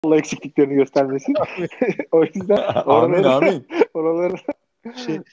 Allah eksikliklerini göstermesin. O yüzden Amin amin. oraların Şey,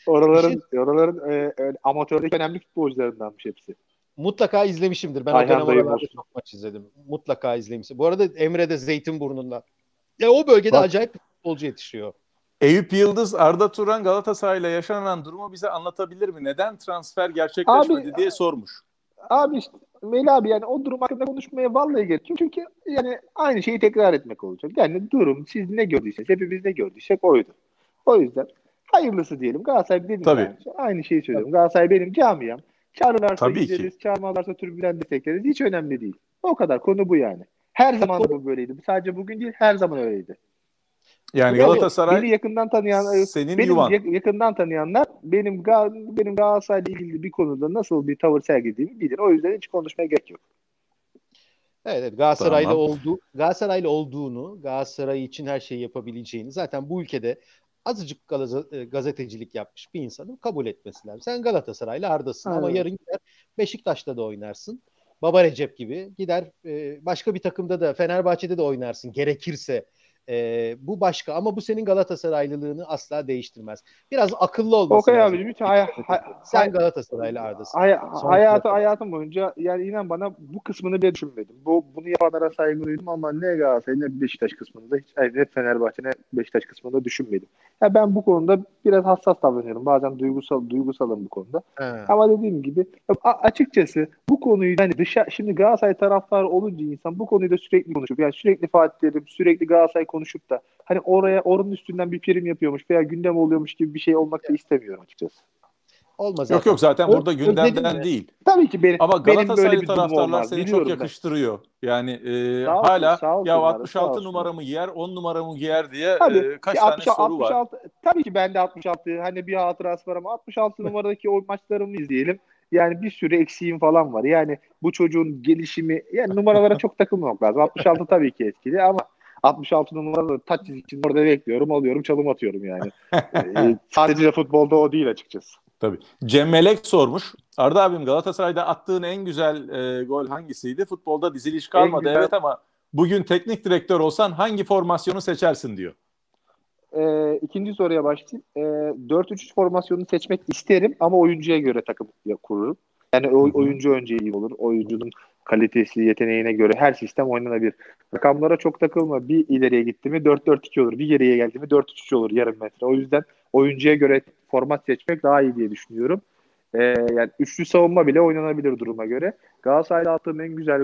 amatördeki önemli futbolcularındanmış hepsi. mutlaka izlemişimdir. Ben o Ayhan dönem dayım oralarda olsun. çok maç izledim. Mutlaka izlemişim. Bu arada Emre de Zeytinburnu'ndan. Ya o bölgede Bak, acayip bir futbolcu yetişiyor. Eyüp Yıldız, Arda Turan Galatasaray'la yaşanan durumu bize anlatabilir mi? Neden transfer abi gerçekleşmedi diye sormuş. işte Melih abi, yani o durum hakkında konuşmaya vallahi gerek yok. Çünkü yani aynı şeyi tekrar etmek olacak. Yani durum, siz ne gördüyseniz, hepimiz ne gördüysek oydu. O yüzden hayırlısı diyelim. Galatasaray dedim daha Tabii. önce. Aynı şeyi söylüyorum. Galatasaray benim camiam. Çağırırlarsa Tabii ki. gideriz, çağırmazlarsa tribünden destekleriz. Hiç önemli değil. O kadar. Konu bu yani. Her zaman bu böyleydi. Sadece bugün değil, her zaman öyleydi. Yani Yani Galatasaray beni yakından tanıyan, senin benim yuvan. yakından tanıyanlar benim Galatasaray'la ilgili bir konuda nasıl bir tavır sergilediğimi bilir. O yüzden hiç konuşmaya gerek yok. Evet, Tamam. Galatasaraylı olduğunu, Galatasaray için her şeyi yapabileceğini zaten bu ülkede azıcık gazetecilik yapmış bir insanın kabul etmesi lazım. Sen Galatasaraylı Arda'sın ama Ha. yarın gider Beşiktaş'ta da oynarsın. Baba Recep gibi gider başka bir takımda da Fenerbahçe'de de oynarsın gerekirse. Bu başka ama bu senin Galatasaraylılığını asla değiştirmez. Biraz akıllı olması Okay lazım. abicim, hiç Sen Galatasaraylı Arda'sın. Sonsuza kadar. hayatım boyunca yani inan bana bu kısmını bile düşünmedim. Bunu yapanlara saygı duydum ama ne Galatasaray ne Beşiktaş kısmında hiç, ne Fenerbahçe ne Beşiktaş kısmında düşünmedim. Ya ben bu konuda biraz hassas davranıyorum. Bazen duygusalım bu konuda. Ha. Ama dediğim gibi açıkçası bu konuyu yani şimdi Galatasaray taraftarı olunca insan bu konuyu da sürekli konuşup, yani sürekli Fatih Terim, sürekli Galatasaray konuşup da hani oranın üstünden bir prim yapıyormuş veya gündem oluyormuş gibi bir şey olmak da istemiyorum açıkçası. Olmaz Yok zaten. yok, zaten burada Özledin gündemden mi? değil. Tabii ki Ama benim böyle Galatasaraylı bir durum taraftarlar olmaz. seni çok Biliyorum ben. yakıştırıyor. Yani Sağ hala ya olsunlar, sağ 66 olsunlar. numaramı giyer, 10 numaramı giyer diye Tabii kaç ki tane soru var. 66 tabii ki bende 66 hani bir hatırası var ama 66 numaradaki o maçlarımı izleyelim. Yani bir sürü eksiğim falan var. Yani bu çocuğun gelişimi, yani numaralara çok takılmamak lazım. 66 tabii ki etkili ama 66 numaralı taç için orada bekliyorum, alıyorum, çalım atıyorum yani. Sadece futbolda o değil açıkçası. Tabii. Cem Melek sormuş. Arda abim, Galatasaray'da attığın en güzel gol hangisiydi? Futbolda diziliş En kalmadı güzel evet ama bugün teknik direktör olsan hangi formasyonu seçersin diyor. ikinci soruya başlayayım. 4-3-3 formasyonunu seçmek isterim ama oyuncuya göre takım kururum. Yani Hı hı. oyuncu önce iyi olur. Oyuncunun kalitesi, yeteneğine göre her sistem oynanabilir. Rakamlara çok takılma. Bir ileriye gitti mi 4-4-2 olur. Bir geriye geldi mi 4-3-3 olur yarım metre. O yüzden oyuncuya göre format seçmek daha iyi diye düşünüyorum. Yani üçlü savunma bile oynanabilir duruma göre. Galatasaray'da attığım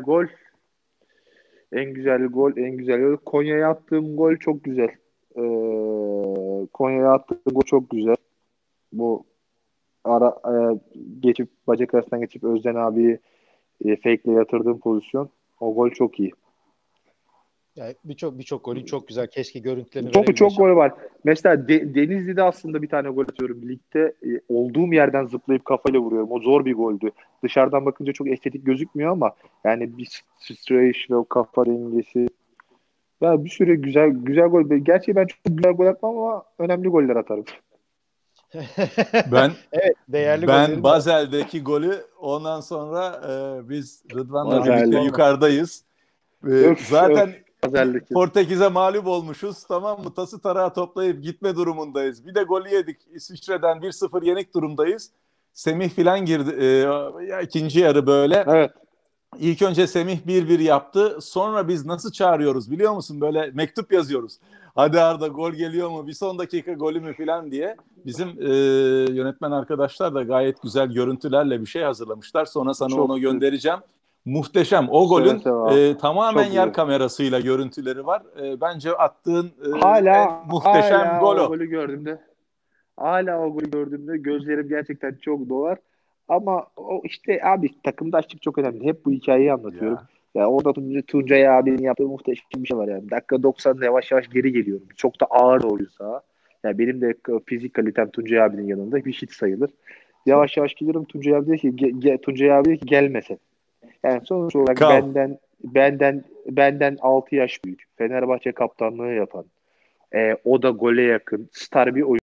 en güzel gol. Konya'ya attığım gol çok güzel. Konya'ya attığım gol çok güzel. Bu ara geçip bacak arasından geçip Özden abiyi fake'le yatırdığım pozisyon. O gol çok iyi. Yani birçok golün çok güzel. Keşke görüntülerini Çok verebilme. gol var. Mesela Denizli'de aslında bir tane gol atıyorum. Ligde olduğum yerden zıplayıp kafayla vuruyorum. O zor bir goldü. Dışarıdan bakınca çok estetik gözükmüyor ama yani bir sıçrayışla o kafa dengesi. Ya bir sürü güzel gol. Gerçi ben çok güzel gol atmam ama önemli goller atarım. Ben Evet, değerli ben gollerin var. Bazel'deki golü ondan sonra biz Rıdvan'la birlikte Bazel'de. yukarıdayız. Öf öf. Zaten Bazel'deki. Portekiz'e mağlup olmuşuz. Tamam mı? Tası tarağı toplayıp gitme durumundayız. Bir de golü yedik. İsviçre'den 1-0 yenik durumdayız. Semih filan girdi. Ya ikinci yarı böyle. Evet. İlk önce Semih 1-1 yaptı. Sonra biz nasıl çağırıyoruz biliyor musun? Böyle mektup yazıyoruz. Hadi Arda, gol geliyor mu? Bir son dakika golü mü filan diye. Bizim yönetmen arkadaşlar da gayet güzel görüntülerle bir şey hazırlamışlar. Sonra sana onu Çok göndereceğim. Muhteşem. O seve golün seve abi. tamamen Çok yer güzel. kamerasıyla görüntüleri var. Bence attığın en Hala muhteşem hala gol o o. golü gördüğümde hala o golü gördüğümde gözlerim gerçekten çok dolar. Ama o işte abi, takımdaşlık çok önemli. Hep bu hikayeyi anlatıyorum. Ya. Ya orada Tuncay abinin yaptığı muhteşem bir şey var yani. Dakika 90'da yavaş yavaş geri geliyorum. Çok da ağır oluyor saha. Yani benim de fizik kalitem Tuncay abinin yanında bir hiç sayılır. Yavaş yavaş geliyorum. Tuncay abi diyor ki Tuncay abi diyor ki gelmese. Yani sonuç olarak Kal. benden 6 yaş büyük. Fenerbahçe kaptanlığı yapan. O da gole yakın. Star bir oyuncu.